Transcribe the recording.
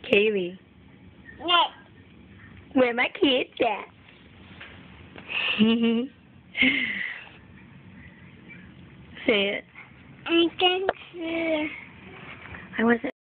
Kaylee, No. where my kids at? Say it. I can see. I wasn't.